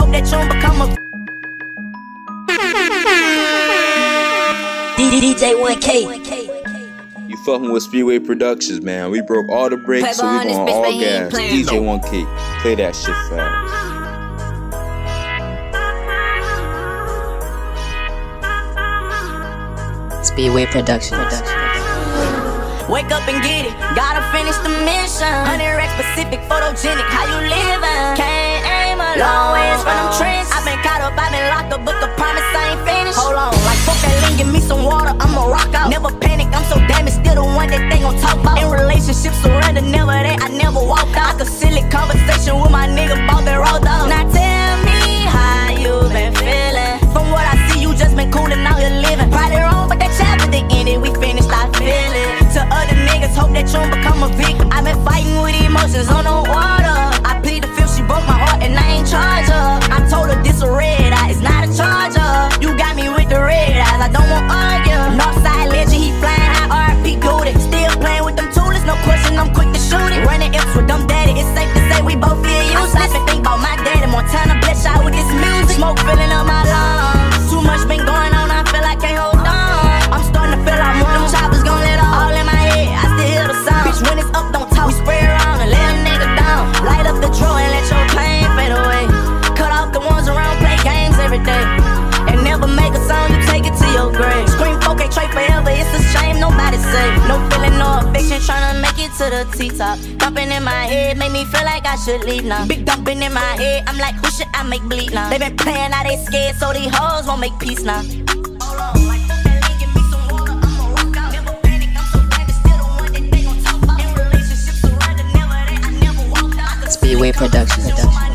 hope that you don't become a DJ 1K. You fucking with Str8 Productions, man. We broke all the brakes, so we going all gas. DJ 1K, play that shit fast. Str8 Productions. Wake up and get it, gotta finish the mission. 100 racks specific, photogenic, how you living? Can't aim a long ways from them trends. I've been caught up, I've been locked up, but the promise I ain't finished. Hold on, like fuck that lean, give me some water, I'ma rock out. Never panic, I'm so damaged, still the one that they gon' talk about. In relationships, surrender, never that, I never walked out. Like a silly conversation with my nigga, bought that rolled out. Now tell me how you been feeling. From what I see, you just been coolin', now you're living. Probably wrong, but that chapter, they ended, we finished, I feel it. To other niggas, hope that you don't become a victim. I've been fighting with emotions on the water. I plead the fifth, she broke my heart and I ain't charge her. I told her this a red eye, it's not a charger. You got me with the red eyes, I don't want argue. Nawfside legend, he flying high, RP goated. Still playing with them toolers, no question, I'm quick to shoot it. Running F's with them daddy, it's safe to say we both feel useless. I stop and think about my daddy, Montana bless out with this music. Smoke filling up my lungs. Too much been going on, I feel I can't hold on. I'm starting to feel I'm one, them choppers gon' let all in my head, I still hear the sound. Bitch, when it's up, don't talk, we spray around and let a nigga down. Light up the drawer and let your pain fade away. Cut off the ones around, play games every day. And never make a song, you take it to your grave. Scream 4K trait forever, it's a shame, nobody safe. No feeling, no affection, tryna make it to the T-top. Dumping in my head, make me feel like I should leave now. Big dumping in my head, I'm like, who should I make bleed now? They been playing, now they scared, so these hoes won't make peace now. Str8 Productions.